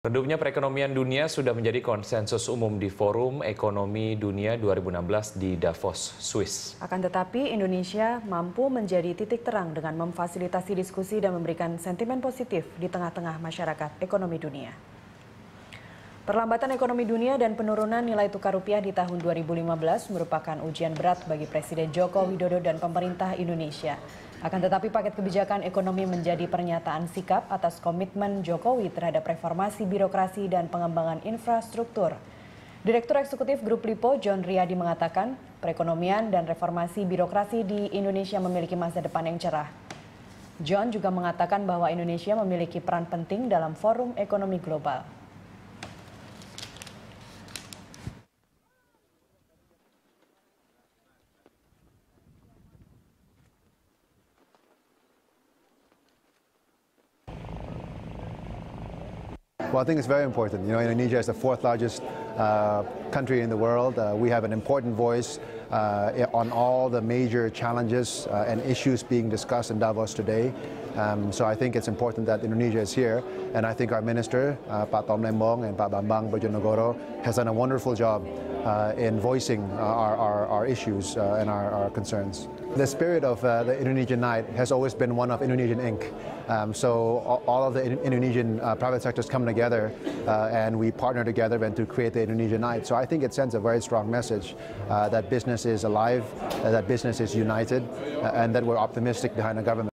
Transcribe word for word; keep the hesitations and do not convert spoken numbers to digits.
Redupnya perekonomian dunia sudah menjadi konsensus umum di Forum Ekonomi Dunia dua ribu enam belas di Davos, Swiss. Akan tetapi, Indonesia mampu menjadi titik terang dengan memfasilitasi diskusi dan memberikan sentimen positif di tengah-tengah masyarakat ekonomi dunia. Perlambatan ekonomi dunia dan penurunan nilai tukar rupiah di tahun dua ribu lima belas merupakan ujian berat bagi Presiden Joko Widodo dan pemerintah Indonesia. Akan tetapi paket kebijakan ekonomi menjadi pernyataan sikap atas komitmen Jokowi terhadap reformasi birokrasi dan pengembangan infrastruktur. Direktur Eksekutif Grup Lipo, John Riyadi mengatakan, perekonomian dan reformasi birokrasi di Indonesia memiliki masa depan yang cerah. John juga mengatakan bahwa Indonesia memiliki peran penting dalam forum ekonomi global. Well, I think it's very important. You know, Indonesia is the fourth largest uh, country in the world. Uh, we have an important voice uh, on all the major challenges uh, and issues being discussed in Davos today. Um, so I think it's important that Indonesia is here, and I think our minister, uh, Pak Tom Lembong and Pak Bambang Brojonegoro, has done a wonderful job uh, in voicing uh, our, our, our issues uh, and our, our concerns. The spirit of uh, the Indonesian night has always been one of Indonesian Incorporated. Um, so all of the Indonesian uh, private sectors come together uh, and we partner together and to create the Indonesian night. So I think it sends a very strong message uh, that business is alive, uh, that business is united, uh, and that we're optimistic behind the government.